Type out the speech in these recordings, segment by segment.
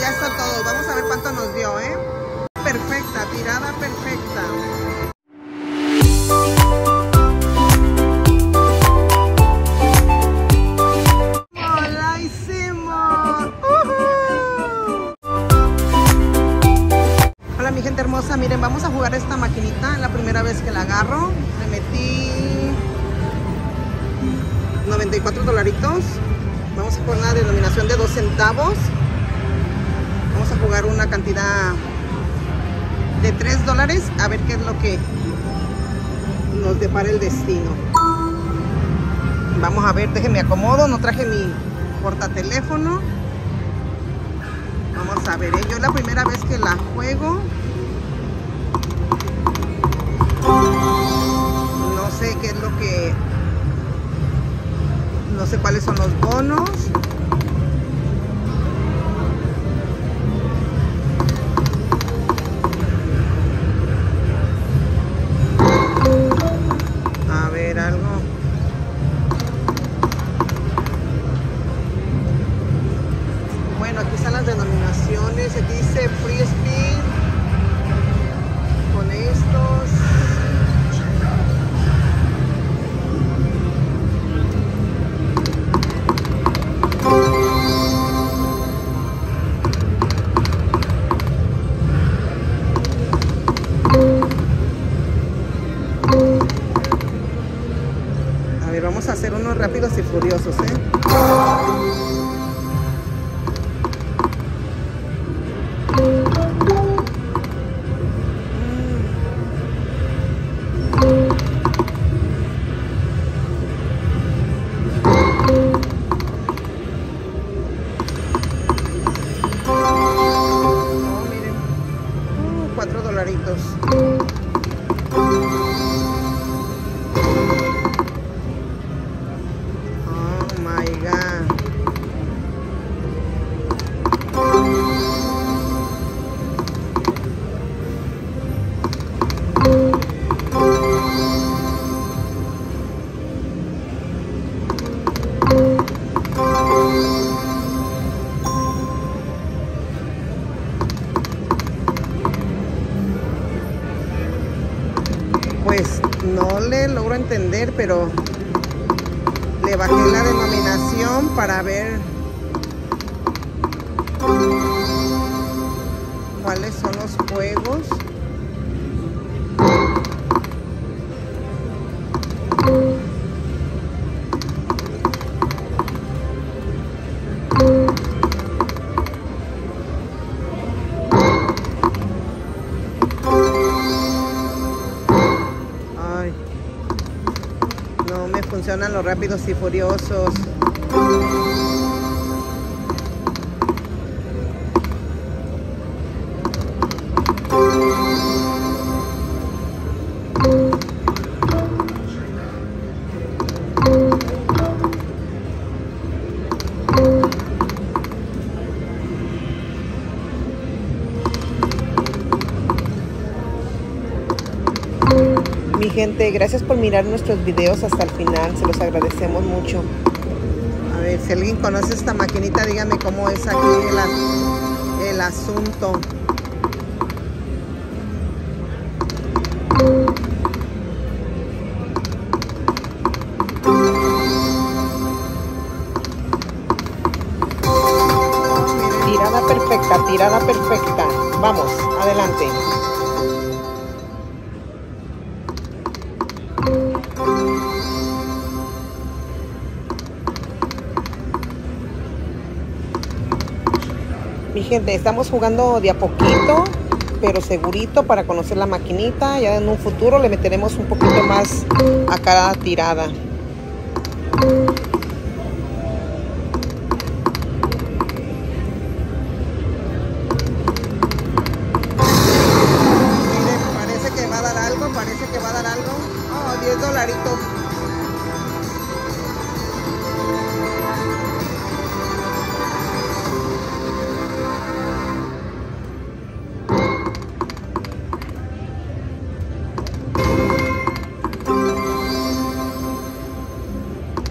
ya está todo. Vamos a ver cuánto nos dio, ¿eh? Perfecta, tirada perfecta. ¡La hicimos! Hola mi gente hermosa, miren, vamos a jugar esta maquinita. Es la primera vez que la agarro. Le metí 94 dolaritos. Vamos a poner una denominación de 2 centavos. Vamos a jugar una cantidad de 3 dólares. A ver qué es lo que nos depara el destino. Vamos a ver, déjenme acomodo. No traje mi portateléfono. Vamos a ver, yo es la primera vez que la juego. No sé qué es lo que... No sé cuáles son los bonos. A ver, algo. Bueno, aquí están las denominaciones. Aquí dice Free Spin. Con estos. A ver, vamos a hacer unos rápidos y furiosos, ¿eh? Miren, 4 dolaritos. Pues no le logro entender, pero le bajé la denominación para ver cuáles son los juegos. No me funcionan los rápidos y furiosos. Mi gente, gracias por mirar nuestros videos hasta el final, se los agradecemos mucho. A ver, si alguien conoce esta maquinita, dígame cómo es aquí el asunto. Tirada perfecta, tirada perfecta. Vamos, adelante. Mi gente, estamos jugando de a poquito, pero segurito para conocer la maquinita. Ya en un futuro le meteremos un poquito más a cada tirada. Miren, parece que va a dar algo, parece que va a dar algo. Oh, 10 dolaritos.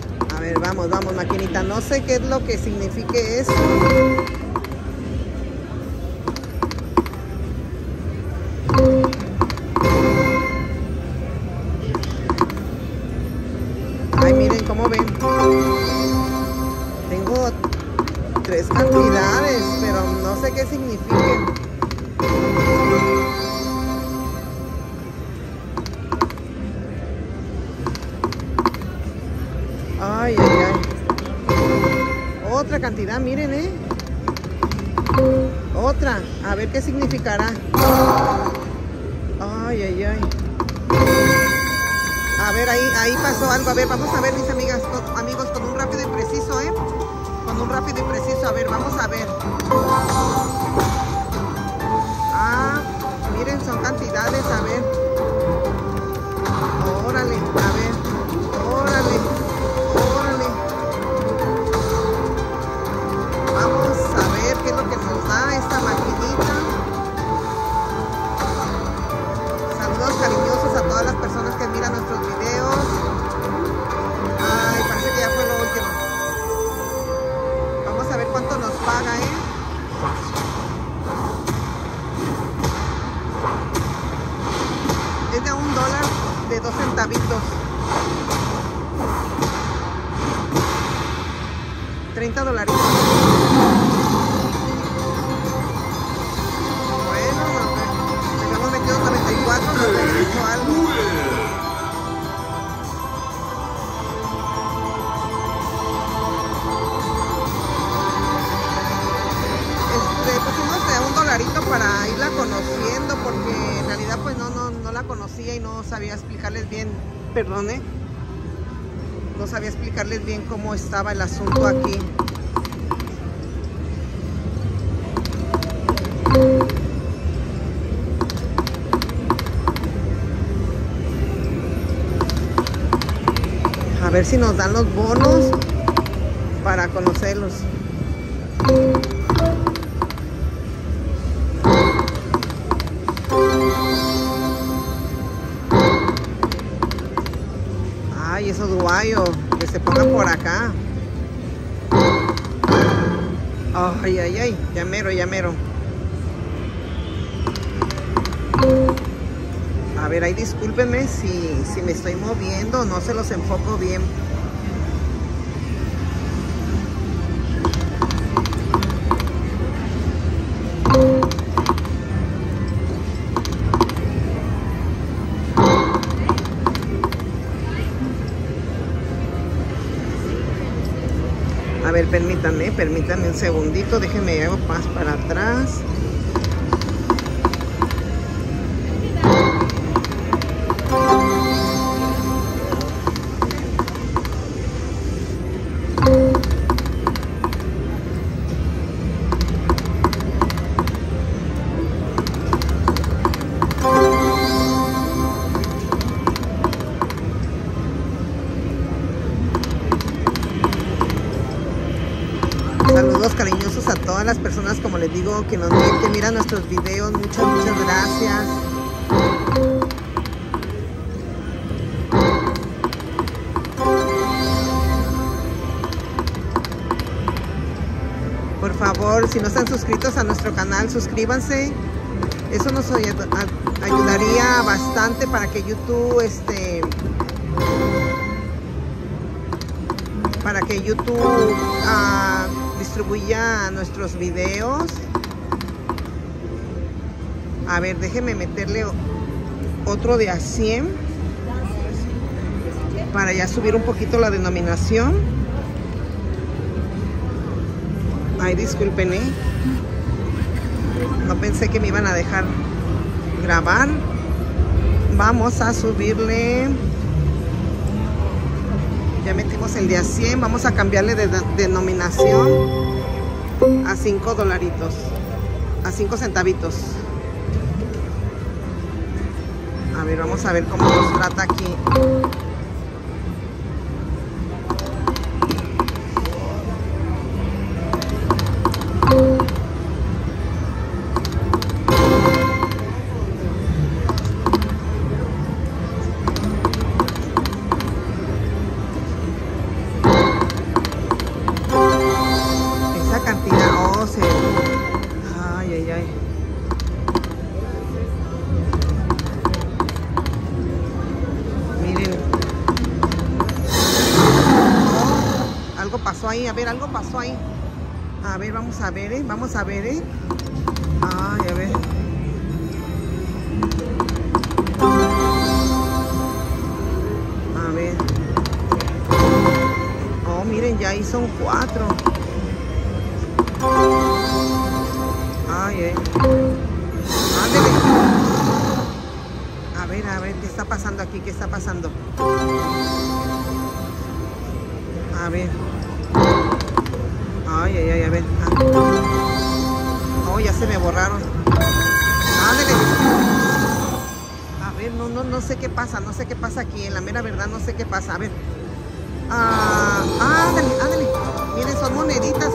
Vamos, maquinita. No sé qué es lo que signifique eso. 3 cantidades, pero no sé qué signifiquen. Ay, ay, ay. Otra cantidad, miren, Otra. A ver qué significará. Ay, ay, ay. A ver, ahí pasó algo. A ver, vamos a ver, mis amigas, amigos, con un rápido y preciso, Con un rápido y preciso. A ver, vamos a ver. Ah, miren, son cantidades. A ver. Órale, a ver. Órale. Órale. Vamos a ver qué es lo que nos da esta maquinita. Saludos cariñosos a todas las personas que miran nuestros videos. Ay, parece que ya fue lo último. Vamos a ver cuánto nos paga, Es de $1 de 2 centavitos. 30 dolaritos. Bueno, nos habíamos metido 94, nos regresó algo. Pusimos de $1 para irla conociendo, porque en realidad pues no la conocía y no sabía explicarles bien, perdón, no sabía explicarles bien cómo estaba el asunto aquí. A ver si nos dan los bonos para conocerlos. Ay, esos guayos, que se pongan por acá. Ay, ay, ay, ya mero, ya mero. A ver, ahí discúlpenme si me estoy moviendo, no se los enfoco bien. A ver, permítanme un segundito, déjenme hago más para atrás. Saludos cariñosos a todas las personas, como les digo, que miran nuestros videos. Muchas gracias. Por favor, si no están suscritos a nuestro canal, suscríbanse. Eso nos ayudaría bastante para que YouTube distribuya nuestros videos. A ver, déjenme meterle otro de a 100 para ya subir un poquito la denominación. Ay, disculpen, no pensé que me iban a dejar grabar. Vamos a subirle. Ya metimos el de a 100. Vamos a cambiarle de denominación a 5 dolaritos, a 5 centavitos. A ver, vamos a ver cómo nos trata aquí. Ay, ay, ay. Miren. Algo pasó ahí, a ver, algo pasó ahí. A ver, vamos a ver, vamos a ver, Ay, a ver. A ver. Oh, miren, ya ahí son 4. Ay, Ándele. A ver, ¿qué está pasando aquí? ¿Qué está pasando? A ver. Ay, a ver. Oh, ya se me borraron. Ándele. A ver, no sé qué pasa. No sé qué pasa aquí. En la mera verdad, no sé qué pasa. A ver. Ándale. Miren, son moneditas.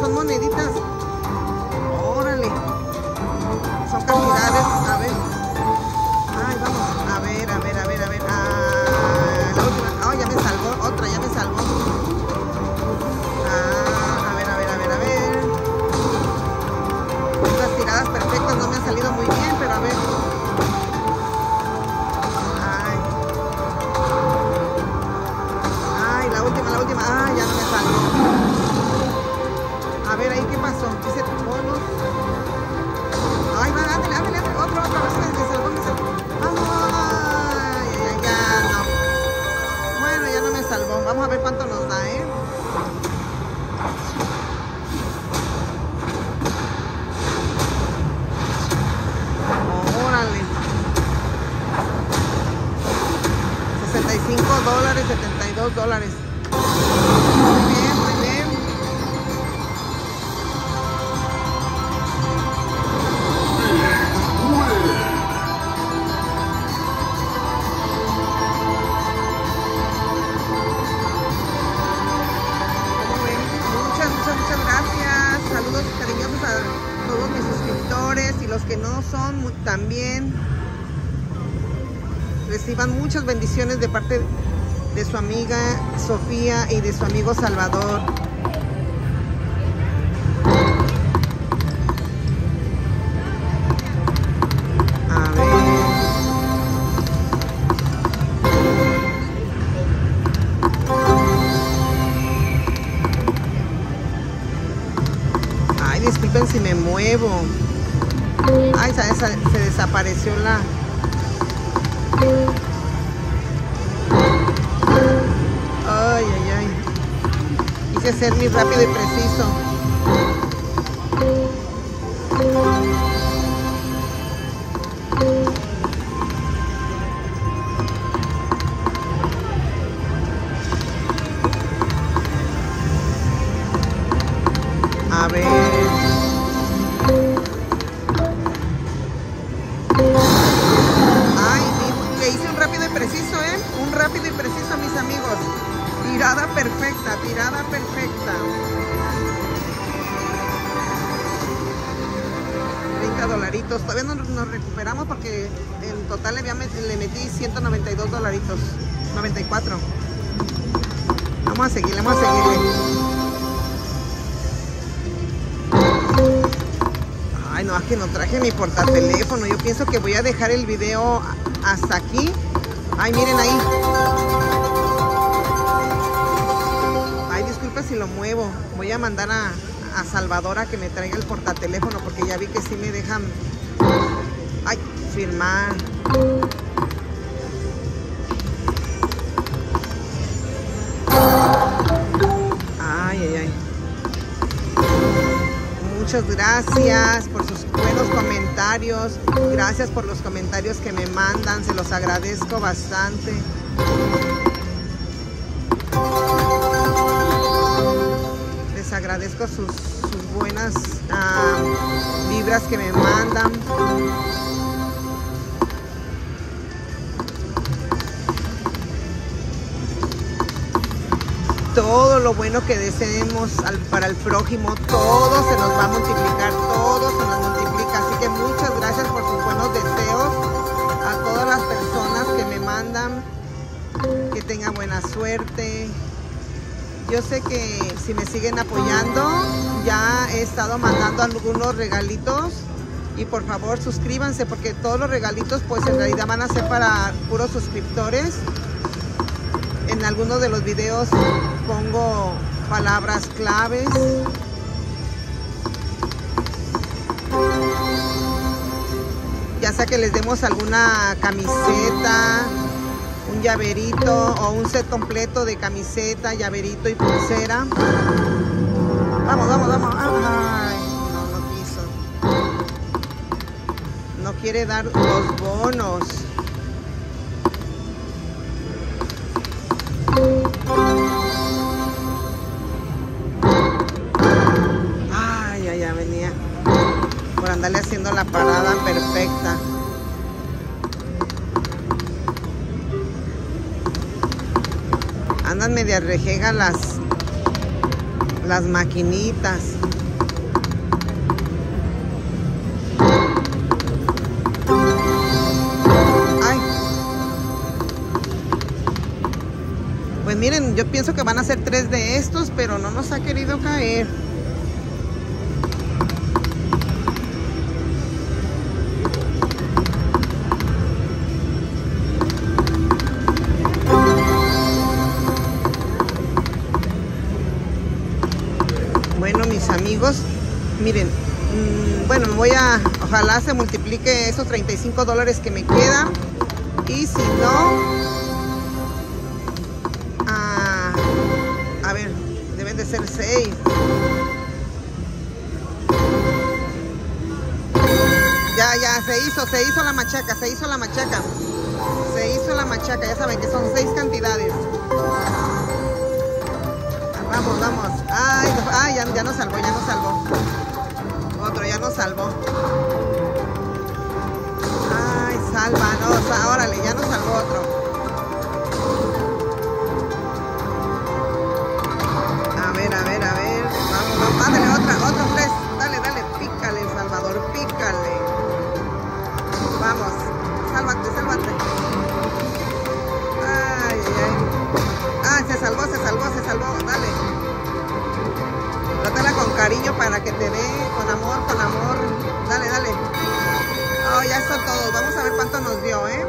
Órale. Son cantidades. A ver. Ay, vamos. A ver. La última. Oh, ya me salvó. Otra, ya me salvó. A ver. Estas tiradas perfectas no me han salido muy bien, pero a ver. Ay, la última. Ay, ya no me salvó. A ver, ahí qué pasó. Dice bonus. Ay, va, ándale. Otro. A ver si me salvó. Ay, ya no. Bueno, ya no me salvó. Vamos a ver cuánto nos da, Órale. $65, $72. Muy bien. Muchas gracias. Saludos cariñosos a todos mis suscriptores y los que no son también. Reciban muchas bendiciones de parte de su amiga Sofía y de su amigo Salvador. A ver. Ay, disculpen si me muevo. Ay, se desapareció la... Ay. Quise ser muy rápido y preciso. A ver. Ay, le hice un rápido y preciso, Un rápido y preciso, mis amigos. Tirada perfecta. $30. Todavía no nos recuperamos porque en total le metí $192. 94. Vamos a seguirle. Ay, no, es que no traje mi portateléfono. Yo pienso que voy a dejar el video hasta aquí. Ay, miren ahí. Ay, disculpa si lo muevo. Voy a mandar a Salvador a que me traiga el portateléfono porque ya vi que sí me dejan. Ay, firmar. Ay. Muchas gracias por sus buenos comentarios. Gracias por los comentarios que me mandan. Se los agradezco bastante. Les agradezco sus buenas vibras que me mandan. Todo lo bueno que deseemos para el prójimo, todo se nos va a multiplicar, todo se nos multiplica. Así que muchas gracias por sus buenos deseos a todas las personas que me mandan. Que tengan buena suerte. Yo sé que si me siguen apoyando, ya he estado mandando algunos regalitos. Y por favor suscríbanse porque todos los regalitos pues en realidad van a ser para puros suscriptores. En algunos de los videos pongo palabras claves que les demos alguna camiseta, un llaverito o un set completo de camiseta, llaverito y pulsera. Vamos, vamos, vamos. Ay, no quiso. No quiere dar los bonos. Ay, ya venía por andarle haciendo la parada perfecta. Andan media rejega las maquinitas. Ay. Pues miren, yo pienso que van a ser 3 de estos, pero no nos ha querido caer. Bueno, mis amigos, miren, bueno, ojalá se multiplique esos $35 que me quedan. Y si no, a ver, deben de ser 6. Ya, se hizo la machaca, se hizo la machaca. Ya saben que son 6 cantidades. Vamos, vamos. Ay, ya nos salvó. Otro ya nos salvó. Ay, sálvanos. Órale, ya nos salvó otro. A ver. Vamos. Ándale, otro 3. Dale, pícale, Salvador, pícale. Vamos. Sálvate. Ay. Ah, se salvó. Dale. Trátala con cariño para que te dé con amor. Dale. Oh, ya son todos. Vamos a ver cuánto nos dio, ¿eh?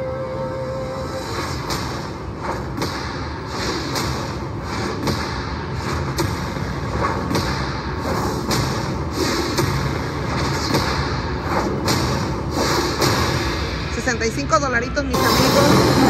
$65, mis amigos.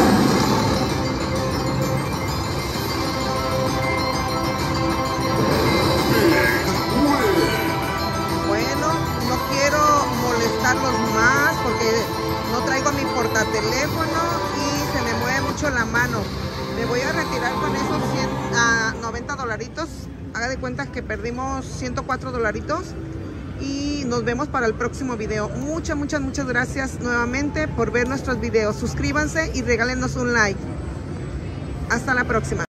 Más porque no traigo mi portateléfono y se me mueve mucho la mano. Me voy a retirar con esos $90. Haga de cuenta que perdimos $104 y nos vemos para el próximo video. Muchas gracias nuevamente por ver nuestros videos. Suscríbanse y regálenos un like. Hasta la próxima.